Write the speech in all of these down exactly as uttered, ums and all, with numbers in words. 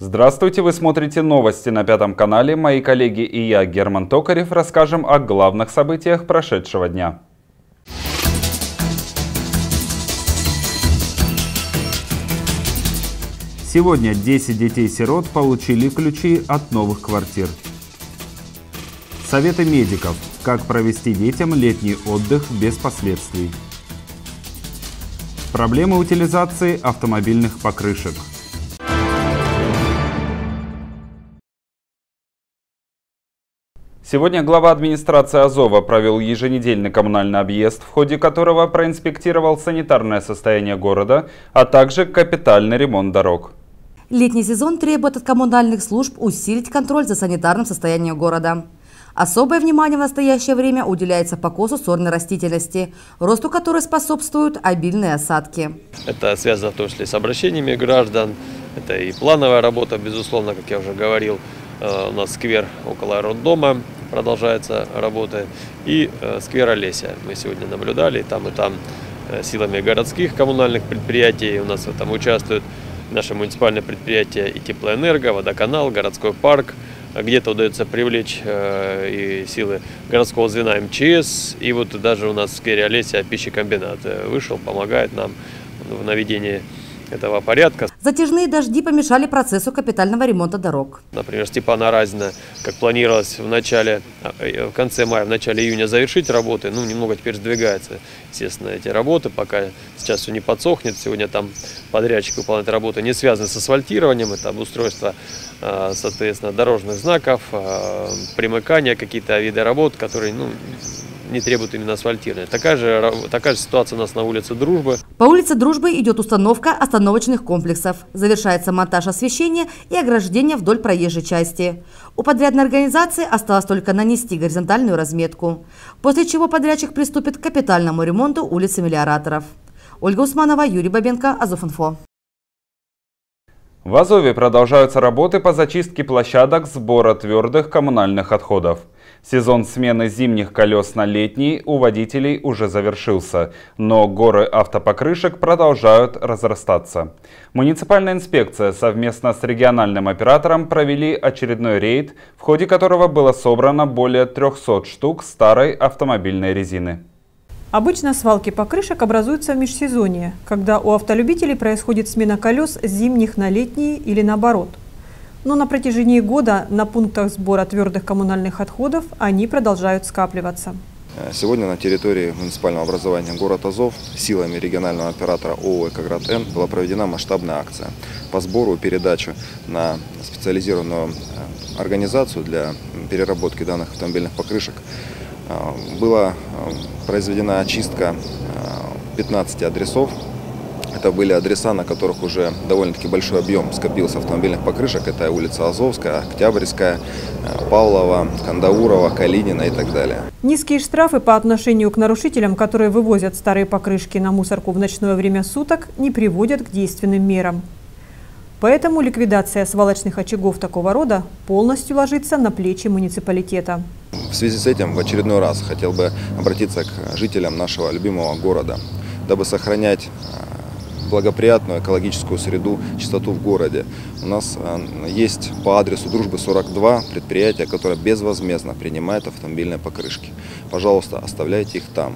Здравствуйте, вы смотрите новости на Пятом канале. Мои коллеги и я, Герман Токарев, расскажем о главных событиях прошедшего дня. Сегодня десять детей-сирот получили ключи от новых квартир. Советы медиков. Как провести детям летний отдых без последствий. Проблемы утилизации автомобильных покрышек. Сегодня глава администрации Азова провел еженедельный коммунальный объезд, в ходе которого проинспектировал санитарное состояние города, а также капитальный ремонт дорог. Летний сезон требует от коммунальных служб усилить контроль за санитарным состоянием города. Особое внимание в настоящее время уделяется покосу сорной растительности, росту которой способствуют обильные осадки. Это связано в том числе с обращениями граждан, это и плановая работа, безусловно, как я уже говорил. У нас сквер около роддома продолжается работа, и сквер Олеся. Мы сегодня наблюдали, и там, и там силами городских коммунальных предприятий. У нас в этом участвуют наши муниципальные предприятия и Теплоэнерго, Водоканал, городской парк. Где-то удается привлечь и силы городского звена эм че эс. И вот даже у нас в сквере Олеся пищекомбинат вышел, помогает нам в наведении этого порядка. Затяжные дожди помешали процессу капитального ремонта дорог. Например, Степана Разина, как планировалось в начале, в конце мая, в начале июня завершить работы, ну немного теперь сдвигается, естественно, эти работы, пока сейчас все не подсохнет. Сегодня там подрядчик выполняет работы, не связанные с асфальтированием, это обустройство, соответственно, дорожных знаков, примыкания, какие-то виды работ, которые, ну, не требует именно асфальтирования. Такая же, такая же ситуация у нас на улице Дружбы. По улице Дружбы идет установка остановочных комплексов. Завершается монтаж освещения и ограждения вдоль проезжей части. У подрядной организации осталось только нанести горизонтальную разметку, после чего подрядчик приступит к капитальному ремонту улицы Мелиораторов. Ольга Усманова, Юрий Бабенко, Азовинфо. В Азове продолжаются работы по зачистке площадок сбора твердых коммунальных отходов. Сезон смены зимних колес на летний у водителей уже завершился, но горы автопокрышек продолжают разрастаться. Муниципальная инспекция совместно с региональным оператором провели очередной рейд, в ходе которого было собрано более трёхсот штук старой автомобильной резины. Обычно свалки покрышек образуются в межсезонье, когда у автолюбителей происходит смена колес с зимних на летние или наоборот. Но на протяжении года на пунктах сбора твердых коммунальных отходов они продолжают скапливаться. Сегодня на территории муниципального образования город Азов силами регионального оператора ООО «Экоград-Н» была проведена масштабная акция по сбору и передаче на специализированную организацию для переработки данных автомобильных покрышек. Была произведена очистка пятнадцати адресов. Это были адреса, на которых уже довольно-таки большой объем скопился автомобильных покрышек. Это улица Азовская, Октябрьская, Павлова, Кандаурова, Калинина и так далее. Низкие штрафы по отношению к нарушителям, которые вывозят старые покрышки на мусорку в ночное время суток, не приводят к действенным мерам. Поэтому ликвидация свалочных очагов такого рода полностью ложится на плечи муниципалитета. В связи с этим в очередной раз хотел бы обратиться к жителям нашего любимого города, дабы сохранять благоприятную экологическую среду, чистоту в городе. У нас есть по адресу Дружбы сорок два предприятие, которое безвозмездно принимает автомобильные покрышки. Пожалуйста, оставляйте их там.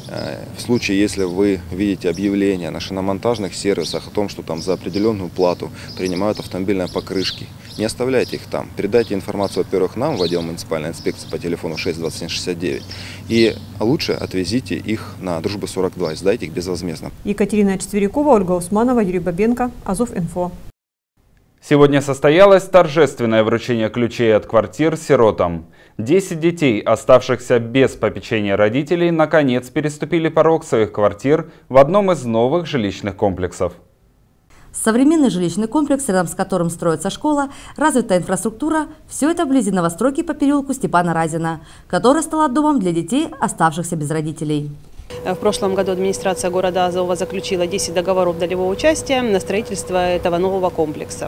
В случае, если вы видите объявления на шиномонтажных сервисах о том, что там за определенную плату принимают автомобильные покрышки, не оставляйте их там. Передайте информацию, во-первых, нам в отдел муниципальной инспекции по телефону шесть двадцать семь шестьдесят девять. И лучше отвезите их на Дружбы сорок два и сдайте их безвозмездно. Екатерина Четверякова, Ольга Усманова, Юрий Бабенко, Азовинфо. Сегодня состоялось торжественное вручение ключей от квартир сиротам. Десять детей, оставшихся без попечения родителей, наконец переступили порог своих квартир в одном из новых жилищных комплексов. Современный жилищный комплекс, рядом с которым строится школа, развитая инфраструктура – все это вблизи новостройки по переулку Степана Разина, которая стала домом для детей, оставшихся без родителей. В прошлом году администрация города Азова заключила десять договоров долевого участия на строительство этого нового комплекса.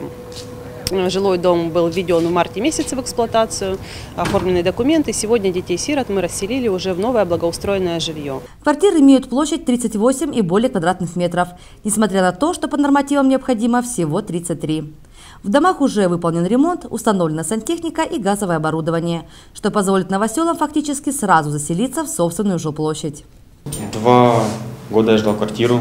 Жилой дом был введен в марте месяце в эксплуатацию, оформлены документы. Сегодня детей-сирот мы расселили уже в новое благоустроенное жилье. Квартиры имеют площадь тридцать восемь и более квадратных метров, несмотря на то, что по нормативам необходимо всего тридцать три. В домах уже выполнен ремонт, установлена сантехника и газовое оборудование, что позволит новоселам фактически сразу заселиться в собственную жилплощадь. Два года я ждал квартиру.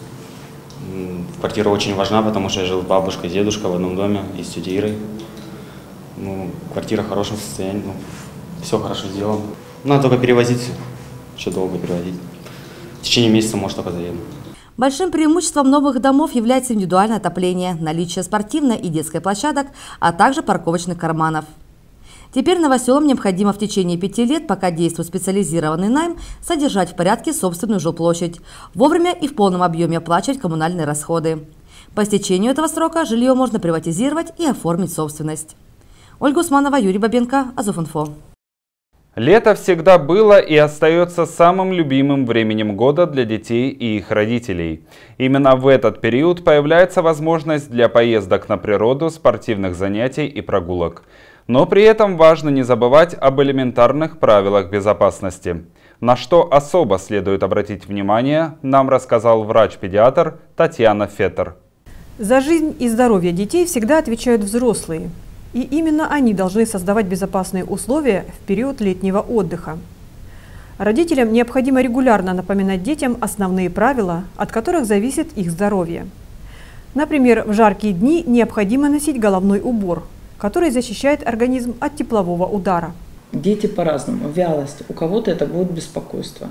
Квартира очень важна, потому что я жил с бабушкой, дедушкой в одном доме и с тетей Ирой. Ну, квартира в хорошем состоянии, ну, все хорошо сделано. Надо только перевозить, еще долго перевозить. В течение месяца, может, только заеду. Большим преимуществом новых домов является индивидуальное отопление, наличие спортивной и детской площадок, а также парковочных карманов. Теперь новоселам необходимо в течение пяти лет, пока действует специализированный найм, содержать в порядке собственную жилплощадь, вовремя и в полном объеме оплачивать коммунальные расходы. По истечению этого срока жилье можно приватизировать и оформить собственность. Ольга Усманова, Юрий Бабенко, Азовинфо. Лето всегда было и остается самым любимым временем года для детей и их родителей. Именно в этот период появляется возможность для поездок на природу, спортивных занятий и прогулок. Но при этом важно не забывать об элементарных правилах безопасности. На что особо следует обратить внимание, нам рассказал врач-педиатр Татьяна Феттер. За жизнь и здоровье детей всегда отвечают взрослые. И именно они должны создавать безопасные условия в период летнего отдыха. Родителям необходимо регулярно напоминать детям основные правила, от которых зависит их здоровье. Например, в жаркие дни необходимо носить головной убор, который защищает организм от теплового удара. Дети по-разному. Вялость. У кого-то это будет беспокойство,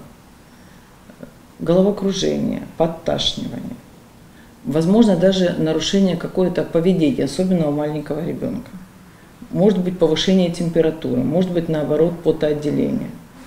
головокружение, подташнивание. Возможно, даже нарушение какое-то поведения, особенно у маленького ребенка. Может быть повышение температуры, может быть наоборот потоотделение.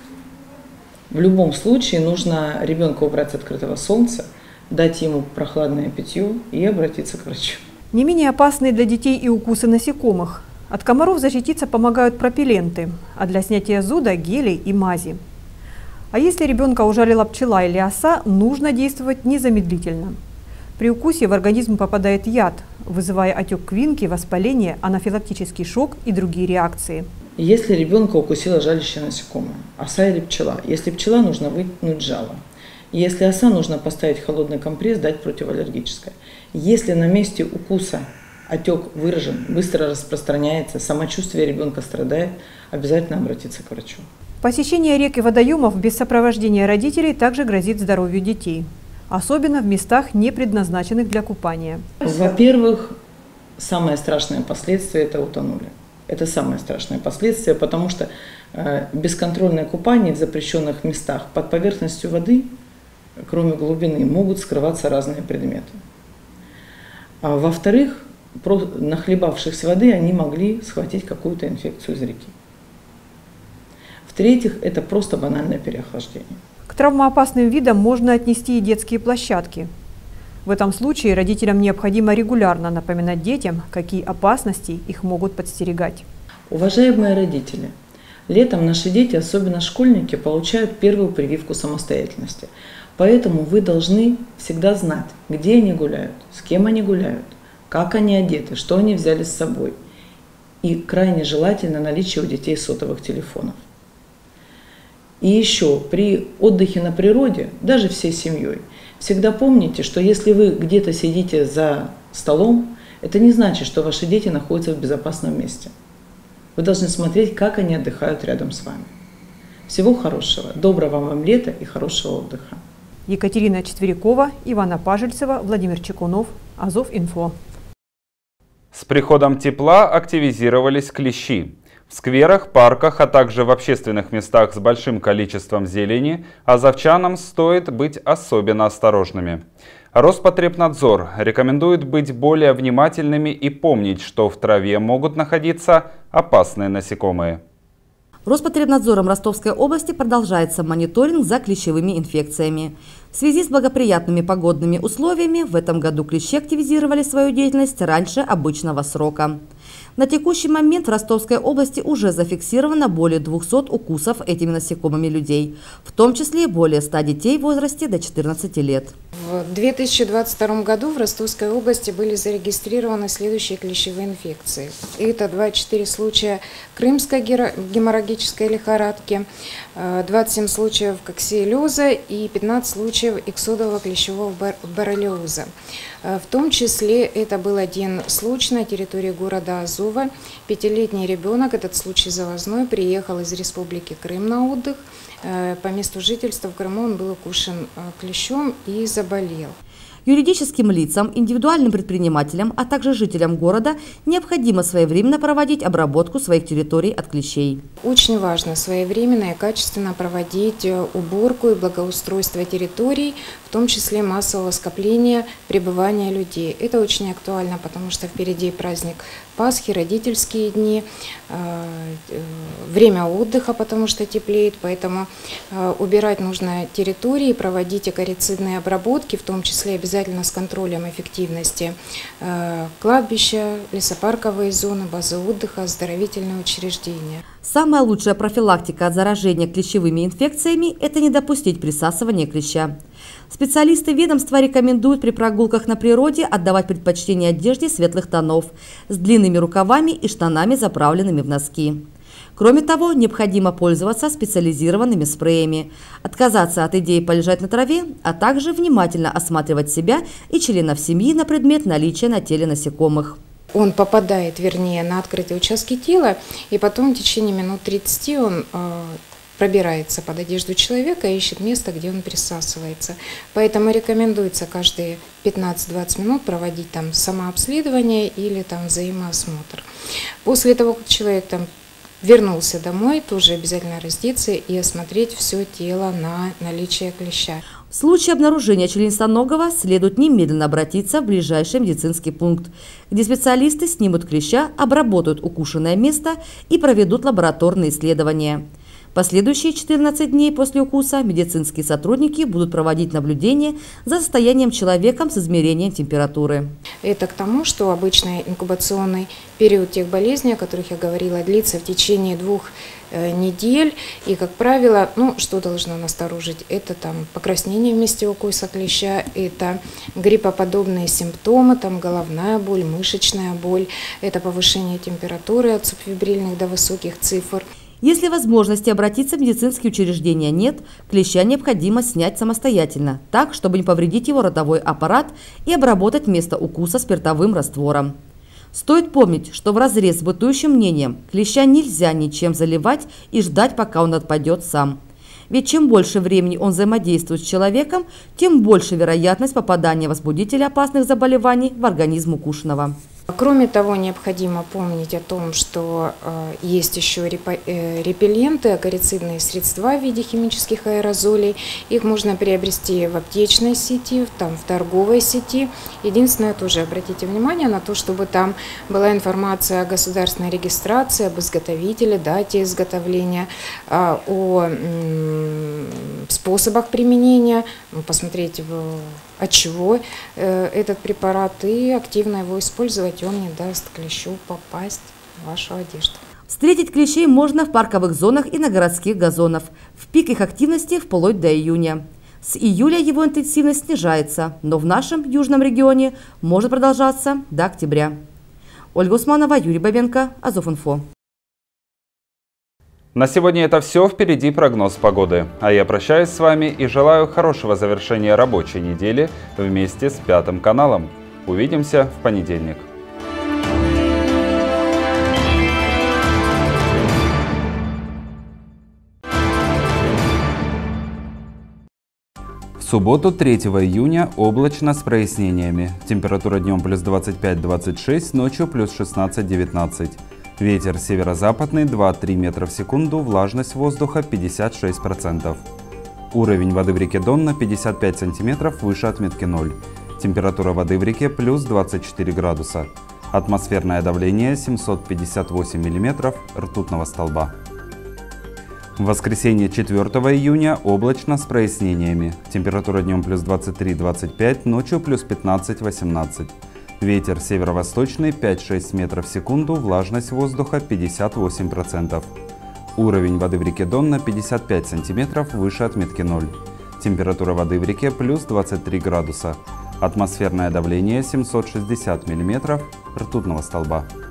В любом случае нужно ребенка убрать с открытого солнца, дать ему прохладное питье и обратиться к врачу. Не менее опасные для детей и укусы насекомых. От комаров защититься помогают пропелленты, а для снятия зуда – гели и мази. А если ребенка ужалила пчела или оса, нужно действовать незамедлительно. При укусе в организм попадает яд, вызывая отек квинки, воспаление, анафилактический шок и другие реакции. Если ребенка укусила жалящее насекомое, оса или пчела, если пчела, нужно вытянуть жало. Если оса, нужно поставить холодный компресс, дать противоаллергическое. Если на месте укуса отек выражен, быстро распространяется, самочувствие ребенка страдает, обязательно обратиться к врачу. Посещение рек и водоемов без сопровождения родителей также грозит здоровью детей. Особенно в местах, не предназначенных для купания. Во-первых, самое страшное последствие – это утонули. Это самое страшное последствие, потому что э, бесконтрольное купание в запрещенных местах под поверхностью воды, кроме глубины, могут скрываться разные предметы. А во-вторых, нахлебавшись воды, они могли схватить какую-то инфекцию из реки. В-третьих, это просто банальное переохлаждение. К травмоопасным видам можно отнести и детские площадки. В этом случае родителям необходимо регулярно напоминать детям, какие опасности их могут подстерегать. Уважаемые родители, летом наши дети, особенно школьники, получают первую прививку самостоятельности. Поэтому вы должны всегда знать, где они гуляют, с кем они гуляют, как они одеты, что они взяли с собой. И крайне желательно наличие у детей сотовых телефонов. И еще при отдыхе на природе, даже всей семьей, всегда помните, что если вы где-то сидите за столом, это не значит, что ваши дети находятся в безопасном месте. Вы должны смотреть, как они отдыхают рядом с вами. Всего хорошего, доброго вам лета и хорошего отдыха. Екатерина Четверякова, Ивана Пажельцева, Владимир Чекунов, Азовинфо. С приходом тепла активизировались клещи. В скверах, парках, а также в общественных местах с большим количеством зелени азовчанам стоит быть особенно осторожными. Роспотребнадзор рекомендует быть более внимательными и помнить, что в траве могут находиться опасные насекомые. Роспотребнадзором Ростовской области продолжается мониторинг за клещевыми инфекциями. В связи с благоприятными погодными условиями в этом году клещи активизировали свою деятельность раньше обычного срока. На текущий момент в Ростовской области уже зафиксировано более двухсот укусов этими насекомыми людей, в том числе более ста детей в возрасте до четырнадцати лет. В две тысячи двадцать втором году в Ростовской области были зарегистрированы следующие клещевые инфекции. Это двадцать четыре случая крымской геморрагической лихорадки, двадцать семь случаев коксиелеза и пятнадцать случаев иксодового клещевого боррелиоза. В том числе это был один случай на территории города Азова. Пятилетний ребенок, этот случай завозной, приехал из Республики Крым на отдых. По месту жительства в Крыму он был укушен клещом и заболел. Юридическим лицам, индивидуальным предпринимателям, а также жителям города необходимо своевременно проводить обработку своих территорий от клещей. Очень важно своевременно и качественно проводить уборку и благоустройство территорий, в том числе массового скопления, пребывания людей. Это очень актуально, потому что впереди праздник Пасхи, родительские дни, время отдыха, потому что теплеет, поэтому убирать нужно территории, проводить экорицидные обработки, в том числе обязательно с контролем эффективности кладбища, лесопарковые зоны, базы отдыха, оздоровительные учреждения. Самая лучшая профилактика от заражения клещевыми инфекциями – это не допустить присасывания клеща. Специалисты ведомства рекомендуют при прогулках на природе отдавать предпочтение одежде светлых тонов с длинными рукавами и штанами, заправленными в носки. Кроме того, необходимо пользоваться специализированными спреями, отказаться от идеи полежать на траве, а также внимательно осматривать себя и членов семьи на предмет наличия на теле насекомых. Он попадает, вернее, на открытые участки тела, и потом в течение минут тридцати он э, пробирается под одежду человека и ищет место, где он присасывается. Поэтому рекомендуется каждые пятнадцать-двадцать минут проводить там самообследование или там взаимоосмотр. После того, как человек там вернулся домой, тоже обязательно раздеться и осмотреть все тело на наличие клеща. В случае обнаружения членистоногого следует немедленно обратиться в ближайший медицинский пункт, где специалисты снимут клеща, обработают укушенное место и проведут лабораторные исследования. Последующие четырнадцать дней после укуса медицинские сотрудники будут проводить наблюдение за состоянием человека с измерением температуры. Это к тому, что обычный инкубационный период тех болезней, о которых я говорила, длится в течение двух э, недель. И, как правило, ну, что должно насторожить? Это там покраснение в месте укуса клеща, это гриппоподобные симптомы, там головная боль, мышечная боль, это повышение температуры от субфебрильных до высоких цифр. Если возможности обратиться в медицинские учреждения нет, клеща необходимо снять самостоятельно, так, чтобы не повредить его ротовой аппарат и обработать место укуса спиртовым раствором. Стоит помнить, что вразрез с бытующим мнением клеща нельзя ничем заливать и ждать, пока он отпадет сам. Ведь чем больше времени он взаимодействует с человеком, тем больше вероятность попадания возбудителя опасных заболеваний в организм укушенного. Кроме того, необходимо помнить о том, что э, есть еще репо, э, репелленты, акарицидные средства в виде химических аэрозолей. Их можно приобрести в аптечной сети, там, в торговой сети. Единственное, тоже обратите внимание на то, чтобы там была информация о государственной регистрации, об изготовителе, дате изготовления, э, о э, способах применения, посмотреть, от чего э, этот препарат, и активно его использовать. Он не даст клещу попасть в вашу одежду. Встретить клещей можно в парковых зонах и на городских газонах. В пик их активности вплоть до июня. С июля его интенсивность снижается, но в нашем южном регионе может продолжаться до октября. Ольга Усманова, Юрий Бабенко, Азовинфо. На сегодня это все. Впереди прогноз погоды. А я прощаюсь с вами и желаю хорошего завершения рабочей недели вместе с Пятым каналом. Увидимся в понедельник. В субботу, третьего июня, облачно с прояснениями. Температура днем плюс двадцать пять — двадцать шесть, ночью плюс шестнадцать — девятнадцать. Ветер северо-западный два-три метра в секунду, влажность воздуха пятьдесят шесть процентов. Уровень воды в реке Дон на пятьдесят пять сантиметров выше отметки ноль. Температура воды в реке плюс двадцать четыре градуса. Атмосферное давление семьсот пятьдесят восемь миллиметров ртутного столба. В воскресенье, четвёртого июня, облачно с прояснениями. Температура днем плюс двадцать три — двадцать пять, ночью плюс пятнадцать — восемнадцать. Ветер северо-восточный пять-шесть метров в секунду, влажность воздуха пятьдесят восемь процентов. Уровень воды в реке Дон на пятьдесят пять сантиметров выше отметки ноль. Температура воды в реке плюс двадцать три градуса. Атмосферное давление семьсот шестьдесят миллиметров ртутного столба.